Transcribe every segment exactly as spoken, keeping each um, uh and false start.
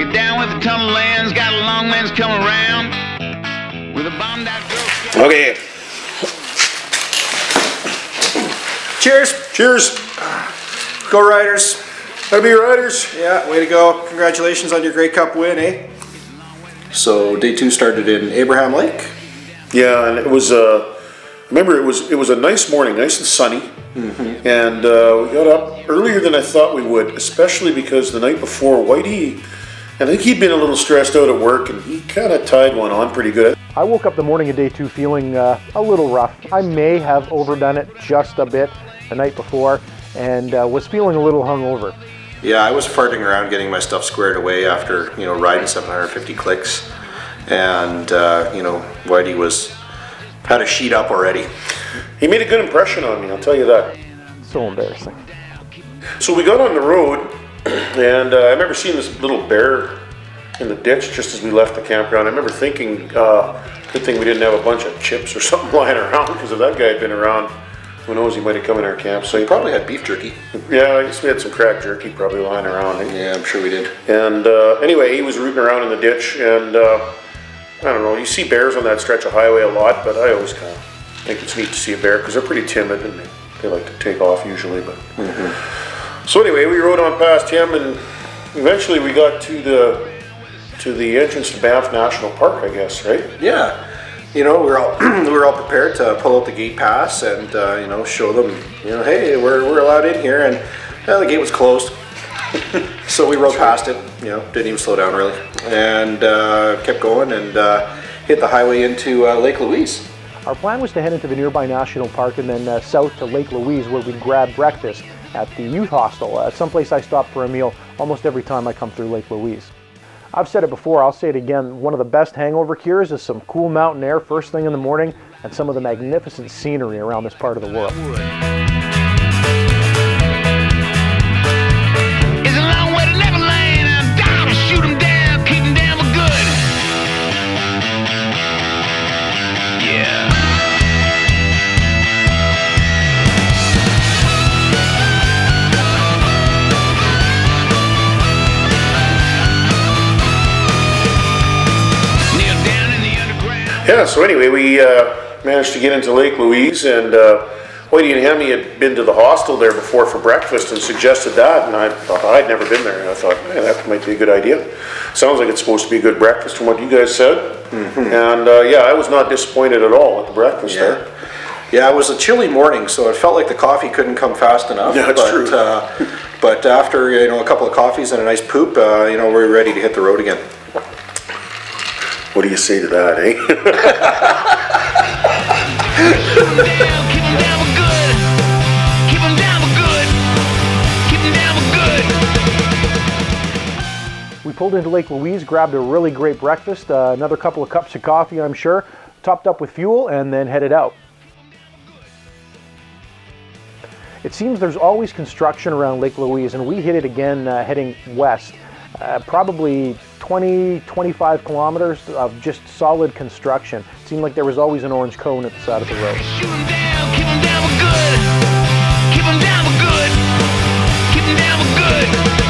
Get down with the tunnel lands, got a long lens come around. With a bombed out girl. Okay. Cheers. Cheers. Go Riders. That'll be your Riders. Yeah, way to go. Congratulations on your Grey Cup win, eh? So day two started in Abraham Lake. Yeah, and it was, uh, remember it was, it was a nice morning, nice and sunny. Mm-hmm. And uh, we got up earlier than I thought we would, especially because the night before, Whitey, and I think he'd been a little stressed out at work, and he kind of tied one on pretty good. I woke up the morning of day two feeling uh, a little rough. I may have overdone it just a bit the night before, and uh, was feeling a little hungover. Yeah, I was farting around getting my stuff squared away after, you know, riding seven hundred fifty clicks, and uh, you know, Whitey was had a sheet up already. He made a good impression on me, I'll tell you that. So embarrassing. So we got on the road, and uh, I remember seeing this little bear in the ditch just as we left the campground. I remember thinking, uh, good thing we didn't have a bunch of chips or something lying around, because if that guy had been around, who knows, he might have come in our camp. So He probably had beef jerky. Yeah, I guess we had some cracked jerky probably lying around. Eh? Yeah, I'm sure we did. And uh, anyway, he was rooting around in the ditch, and uh, I don't know, you see bears on that stretch of highway a lot, but I always kind of think it's neat to see a bear because they're pretty timid and they, they like to take off usually. But Mm-hmm. So anyway, we rode on past him, and eventually we got to the to the entrance to Banff National Park, I guess, right? Yeah. You know, we're all we were all prepared to pull out the gate pass and uh, you know, show them, you know, hey, we're we're allowed in here, and uh, the gate was closed. So we rode past it, you know, didn't even slow down really, and uh, kept going and uh, hit the highway into uh, Lake Louise. Our plan was to head into the nearby national park and then uh, south to Lake Louise, where we'd grab breakfast at the youth hostel, uh, someplace I stop for a meal almost every time I come through Lake Louise. I've said it before, I'll say it again, one of the best hangover cures is some cool mountain air first thing in the morning and some of the magnificent scenery around this part of the world. It's a long way to Neverland. I'm down to shoot 'em down, keep 'em down for good. Yeah. Yeah, so anyway, we uh, managed to get into Lake Louise, and uh, Whitey and Hemi had been to the hostel there before for breakfast and suggested that, and I thought, I'd never been there, and I thought, man, that might be a good idea. Sounds like it's supposed to be a good breakfast from what you guys said. Mm-hmm. And uh, yeah, I was not disappointed at all at the breakfast Yeah. there. Yeah, it was a chilly morning, so it felt like the coffee couldn't come fast enough. Yeah, that's but, true. Uh, but after, you know, a couple of coffees and a nice poop, uh, you know, we're ready to hit the road again. What do you say to that, eh? We pulled into Lake Louise, grabbed a really great breakfast, uh, another couple of cups of coffee, I'm sure, topped up with fuel, and then headed out. It seems there's always construction around Lake Louise, and we hit it again uh, heading west. Uh, probably twenty, twenty-five kilometers of just solid construction. It seemed like there was always an orange cone at the side of the road. Shoot 'em down, keep 'em down for good. Keep 'em down for good. Keep 'em down for good.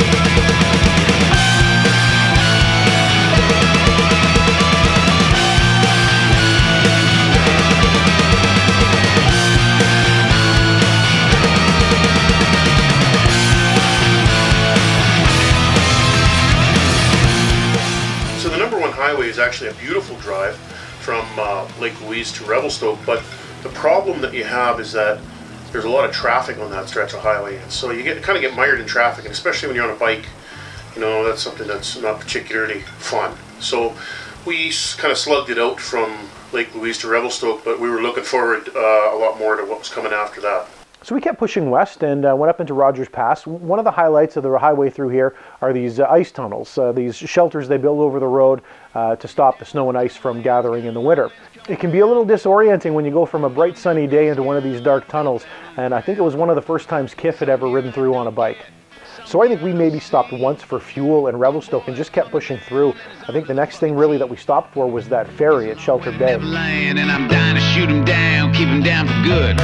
So the number one highway is actually a beautiful drive from uh, Lake Louise to Revelstoke, but the problem that you have is that there's a lot of traffic on that stretch of highway, and so you get kind of get mired in traffic, and especially when you're on a bike, you know, that's something that's not particularly fun. So we kind of slugged it out from Lake Louise to Revelstoke, but we were looking forward uh, a lot more to what was coming after that. So we kept pushing west and uh, went up into Rogers Pass. One of the highlights of the highway through here are these uh, ice tunnels, uh, these shelters they build over the road uh, to stop the snow and ice from gathering in the winter. It can be a little disorienting when you go from a bright sunny day into one of these dark tunnels, and I think it was one of the first times Kiff had ever ridden through on a bike. So I think we maybe stopped once for fuel in Revelstoke and just kept pushing through. I think the next thing really that we stopped for was that ferry at Shelter Bay. And I'm dying to shoot 'em down, keep 'em down for good.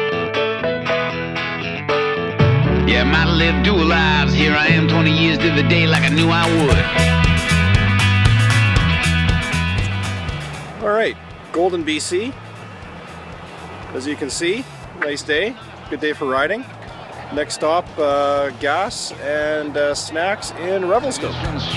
Yeah, might have lived dual lives. Here I am, twenty years to the day like I knew I would. All right, Golden, B C. As you can see, nice day, good day for riding. Next stop, uh, gas and uh, snacks in Revelstoke.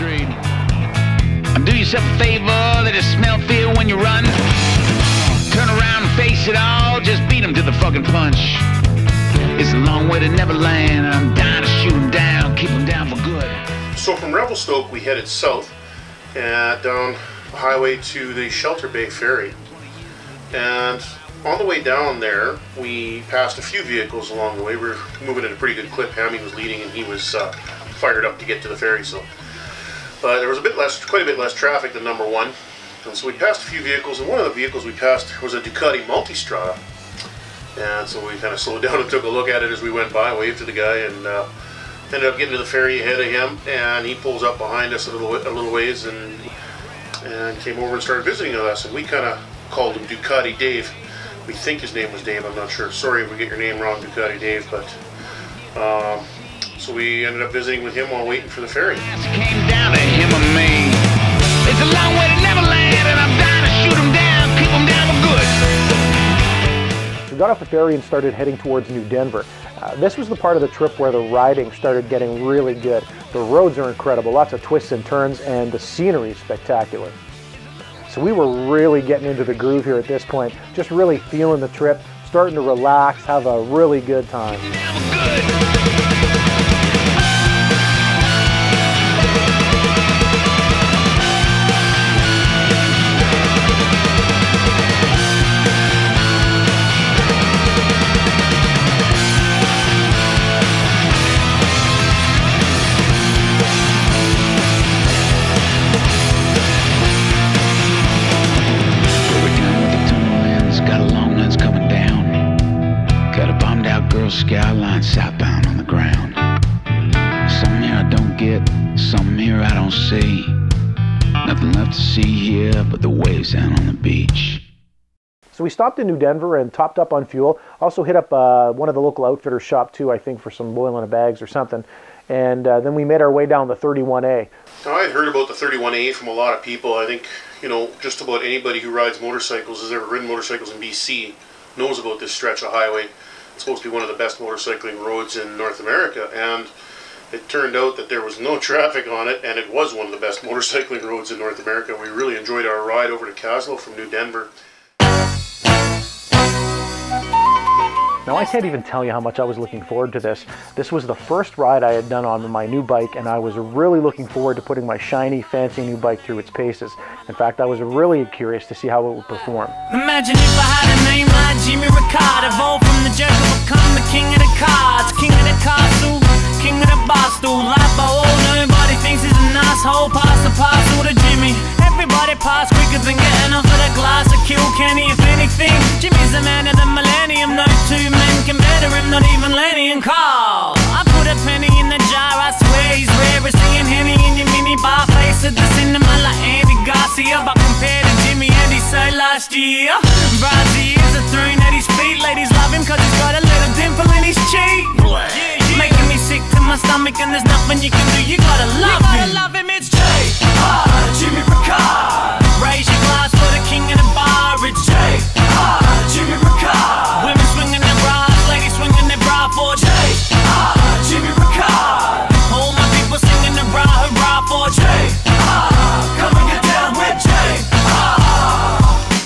Do yourself a favor, let it smell fear when you run. Turn around and face it all, just beat them to the fucking punch. It's a long way to Neverland, I'm dying to shoot them down, keep them down for good. So from Revelstoke, we headed south and down the highway to the Shelter Bay Ferry. And on the way down there, we passed a few vehicles along the way. We were moving at a pretty good clip. Hammy was leading and he was uh, fired up to get to the ferry. So uh, there was a bit less, quite a bit less traffic than number one. And so we passed a few vehicles, and one of the vehicles we passed was a Ducati Multistrada. And so we kind of slowed down and took a look at it as we went by, waved to the guy, and uh, ended up getting to the ferry ahead of him. And he pulls up behind us a little, a little ways and, and came over and started visiting with us. And we kind of called him Ducati Dave. We think his name was Dave, I'm not sure. Sorry if we get your name wrong, Ducati Dave, but um, so we ended up visiting with him while waiting for the ferry. Came down to him and me. It's a long way to Neverland, and I'm dying to shoot him down, keep him down for good. We got off the ferry and started heading towards New Denver. Uh, this was the part of the trip where the riding started getting really good. The roads are incredible, lots of twists and turns, and the scenery is spectacular. So we were really getting into the groove here at this point, just really feeling the trip, starting to relax, have a really good time. Skyline southbound on the ground. Some here I don't get, some here I don't see. Nothing left to see here but the waves down on the beach. So we stopped in New Denver and topped up on fuel. Also hit up uh, one of the local outfitters' shop too, I think, for some boiling of bags or something. And uh, then we made our way down the thirty-one A. Now, I'd heard about the thirty-one A from a lot of people. I think, you know, just about anybody who rides motorcycles, has ever ridden motorcycles in B C, knows about this stretch of highway. It's supposed to be one of the best motorcycling roads in North America, and it turned out that there was no traffic on it, and it was one of the best motorcycling roads in North America. We really enjoyed our ride over to Caslow from New Denver. Now I can't even tell you how much I was looking forward to this. This was the first ride I had done on my new bike, and I was really looking forward to putting my shiny, fancy new bike through its paces. In fact, I was really curious to see how it would perform. Imagine if I had a name like Jimmy Ricard, evolved from the jerk to become the king of the cards, king of the castle, king of the bar stool. Life by all, nobody thinks he's an asshole. Pass the parcel to Jimmy. Everybody pass quicker than getting off of the glass to kill Kenny. If anything, Jimmy's the man of the millennium. No two men can better him, not even Lenny and Carl. I put a penny in the jar, I swear he's rare as seeing Henny in your mini bar face at the cinema like Andy Garcia. But compared to Jimmy and he said last year, Brazzy is a throne at his feet. Ladies love him cause he's got a little dimple in his cheek. Yeah, yeah. Making me sick to my stomach, and there's nothing you can do, you gotta love you him. You gotta love him, it's J R Jimmy Ricard. Raise your glass for the king of the bar, it's J R Jimmy Ricard. Women swinging their bras, ladies swinging their bra for J R Jimmy Ricard. All my people singing the bra, hurrah for J R. Come and get down with J R.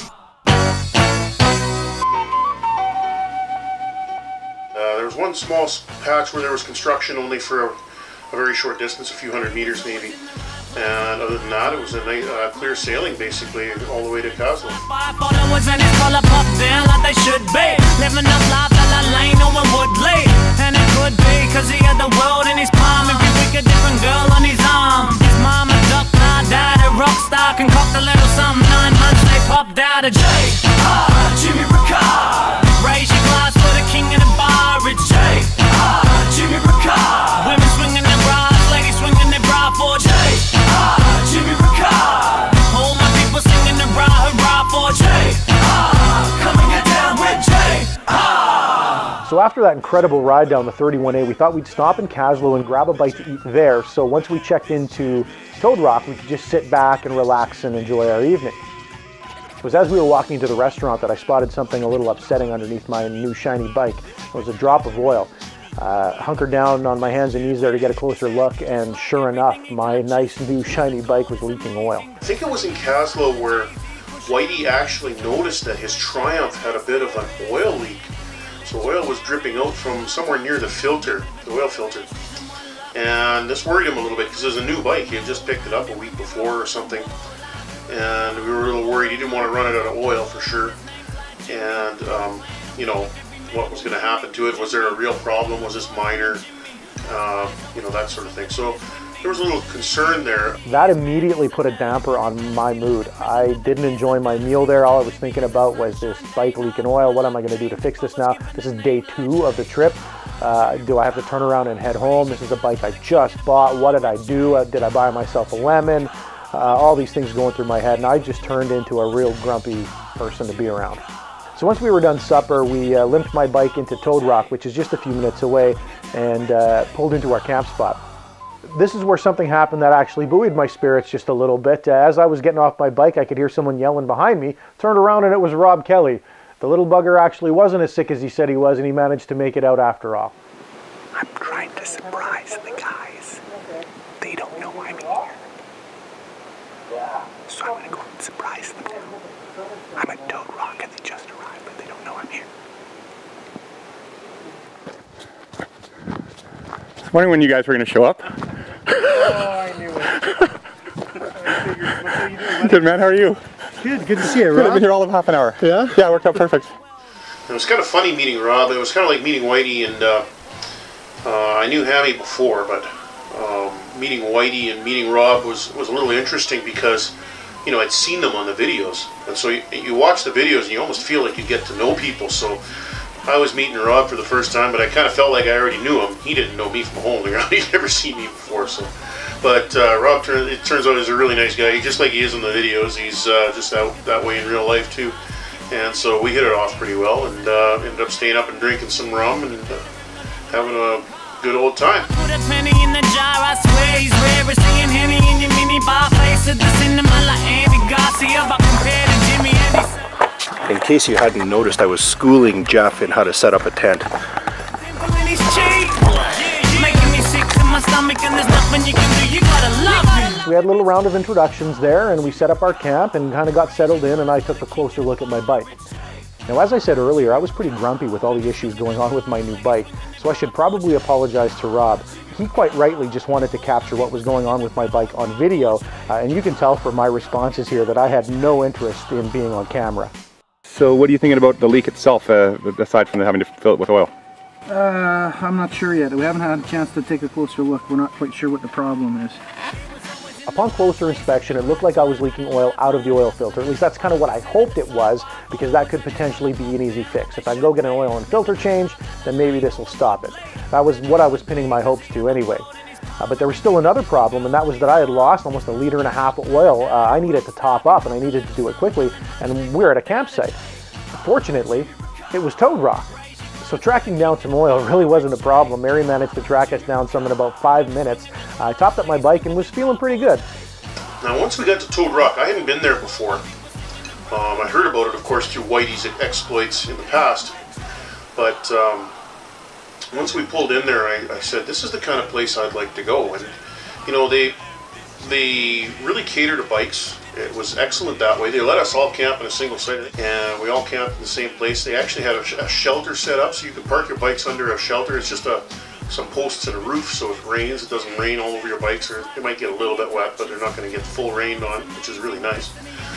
Uh, there was one small patch where there was construction only for a, a very short distance, a few hundred meters maybe. And other than that, it was a nice, uh, clear sailing basically all the way to Caslow. Five followers and his collar popped down like they should be. Living up life a la Lane, no one would leave. And it could be cause he had the world in his palm. Every week a different girl on his arm. His mama ducked, now died a rock star. Concoct a little something, nine months they popped out of J R Jimmy Ricard. Raise your glass for the king of the bar, it's J R Jimmy Ricard. Women swinging their bras, ladies swinging their bra for J R Jimmy Ricard. All my people singing the rah hurrah for J R. Come and get down with J R. So after that incredible ride down the thirty-one A, we thought we'd stop in Kaslo and grab a bite to eat there. So once we checked into Toad Rock, we could just sit back and relax and enjoy our evening. It was as we were walking to the restaurant that I spotted something a little upsetting underneath my new shiny bike. It was a drop of oil. Uh, hunkered down on my hands and knees there to get a closer look, and sure enough, my nice new shiny bike was leaking oil. I think it was in Kaslo where Whitey actually noticed that his Triumph had a bit of an oil leak. So oil was dripping out from somewhere near the filter, the oil filter. And this worried him a little bit because it was a new bike. He had just picked it up a week before or something. And we were a little worried. He didn't want to run it out of oil for sure. And, um, you know, what was going to happen to it? Was there a real problem? Was this minor? Uh, you know, that sort of thing. So there was a little concern there. That immediately put a damper on my mood. I didn't enjoy my meal there. All I was thinking about was this bike leaking oil. What am I going to do to fix this now? This is day two of the trip. Uh, do I have to turn around and head home? This is a bike I just bought. What did I do? Uh, did I buy myself a lemon? Uh, all these things going through my head, and I just turned into a real grumpy person to be around. So once we were done supper, we uh, limped my bike into Toad Rock, which is just a few minutes away, and uh, pulled into our camp spot. This is where something happened that actually buoyed my spirits just a little bit. Uh, as I was getting off my bike, I could hear someone yelling behind me. Turned around and it was Rob Kelly. The little bugger actually wasn't as sick as he said he was, and he managed to make it out after all. I'm trying to surprise the guys. They don't know I'm here. So I'm gonna go and surprise them now. I'm at Toad Rock and they just arrived, but they don't know I'm here. I was wondering when you guys were going to show up. Oh, I knew it. I figured, what are you doing? Good, man. How are you? Good, good to see you, Good. I've Rob. been here all of half an hour. Yeah? Yeah, it worked out perfect. It was kind of funny meeting Rob. It was kind of like meeting Whitey, and uh, uh, I knew Hammy before, but um, meeting Whitey and meeting Rob was, was a little interesting because, you know, I'd seen them on the videos. And so you, you watch the videos and you almost feel like you get to know people. So I was meeting Rob for the first time, but I kind of felt like I already knew him. He didn't know me from a hole in the ground. He'd never seen me before. So, But uh, Rob, it turns out, he's a really nice guy. He, just like he is in the videos, he's uh, just that, that way in real life too. And so we hit it off pretty well, and uh, ended up staying up and drinking some rum and uh, having a good old time. Put a penny in the jar, I swear he's rare. Seeing Henny in your mini bar face at the cinema like Andy Garcia, but compared to Jimmy Andy. In case you hadn't noticed, I was schooling Jeff in how to set up a tent. We had a little round of introductions there, and we set up our camp and kind of got settled in, and I took a closer look at my bike. Now, as I said earlier, I was pretty grumpy with all the issues going on with my new bike, so I should probably apologize to Rob. He quite rightly just wanted to capture what was going on with my bike on video, uh, and you can tell from my responses here that I had no interest in being on camera. So what are you thinking about the leak itself, uh, aside from having to fill it with oil? Uh, I'm not sure yet. We haven't had a chance to take a closer look. We're not quite sure what the problem is. Upon closer inspection, it looked like I was leaking oil out of the oil filter. At least that's kind of what I hoped it was, because that could potentially be an easy fix. If I go get an oil and filter change, then maybe this will stop it. That was what I was pinning my hopes to anyway. Uh, but there was still another problem, and that was that I had lost almost a liter and a half of oil. Uh, I needed to top up, and I needed to do it quickly, and we're at a campsite. Fortunately, it was Toad Rock. So tracking down some oil really wasn't a problem. Mary managed to track us down some in about five minutes. I topped up my bike and was feeling pretty good. Now, once we got to Toad Rock, I hadn't been there before. Um, I heard about it, of course, through Whitey's exploits in the past. But um, once we pulled in there, I, I said, this is the kind of place I'd like to go. And, you know, they, they really cater to bikes. It was excellent that way. They let us all camp in a single site, and we all camped in the same place. They actually had a, a shelter set up, so you could park your bikes under a shelter. It's just a, some posts and a roof, so if it rains, it doesn't rain all over your bikes, or it might get a little bit wet, but they're not going to get full rained on, which is really nice.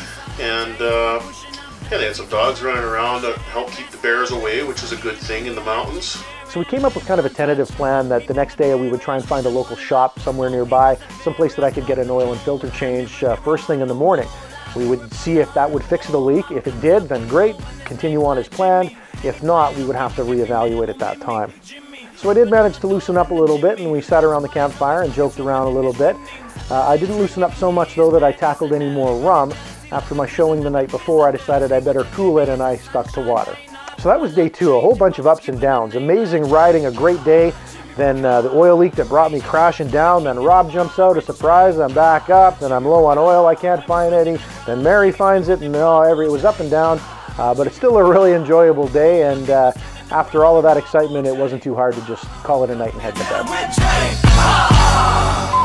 And uh, yeah, they had some dogs running around to help keep the bears away, which is a good thing in the mountains. So we came up with kind of a tentative plan that the next day we would try and find a local shop somewhere nearby, someplace that I could get an oil and filter change uh, first thing in the morning. We would see if that would fix the leak. If it did, then great, continue on as planned. If not, we would have to reevaluate at that time. So I did manage to loosen up a little bit, and we sat around the campfire and joked around a little bit. Uh, I didn't loosen up so much though that I tackled any more rum. After my showing the night before, I decided I better cool it, and I stuck to water. So that was day two, a whole bunch of ups and downs. Amazing riding, a great day. Then uh, the oil leak that brought me crashing down. Then Rob jumps out, a surprise, I'm back up. Then I'm low on oil, I can't find any. Then Mary finds it, and oh, every, it was up and down. Uh, but it's still a really enjoyable day, and uh, after all of that excitement, it wasn't too hard to just call it a night and head to bed.